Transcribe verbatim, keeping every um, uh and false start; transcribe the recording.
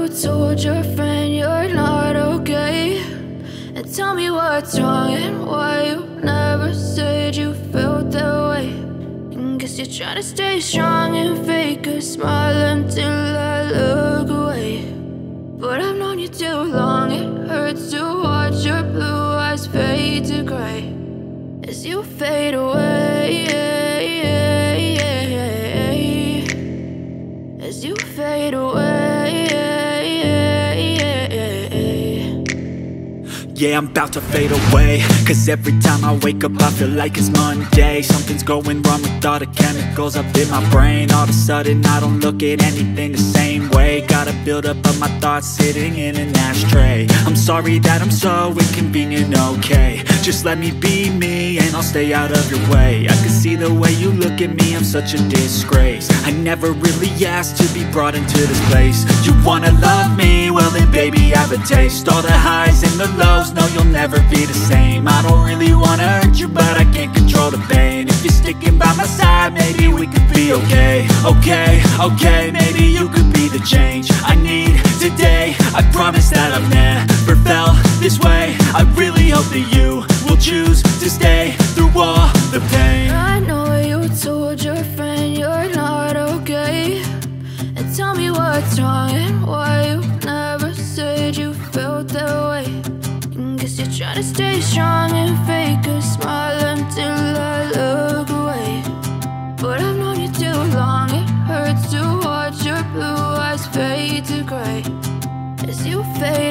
told your friend you're not okay, and tell me what's wrong and why you never said you felt that way. And guess you're trying to stay strong and fake a smile until I look away. But I've known you too long, it hurts to watch your blue eyes fade to gray as you fade away, as you fade away. Yeah, I'm about to fade away, cause every time I wake up I feel like it's Monday. Something's going wrong with all the chemicals up in my brain. All of a sudden I don't look at anything the same way. Gotta build up of my thoughts sitting in an ashtray. I'm sorry that I'm so inconvenient, okay. Just let me be me and I'll stay out of your way. I can see the way you look at me, I'm such a disgrace. I never really asked to be brought into this place. You wanna love me? Well then baby have a taste. All the highs and the lows, no, you'll never be the same. I don't really wanna hurt you, but I can't control the pain. If you're sticking by my side, maybe we could be okay. Okay, okay, maybe you could be the change I need today. I promise that I've never felt this way. I really hope that you will choose to stay through all the pain. I know you told your friend you're not okay, and tell me what's wrong and why you never said you felt that way. Guess you're trying to stay strong and fake a smile until I look away. But I've known you too long, it hurts to watch your blue eyes fade to gray as you fade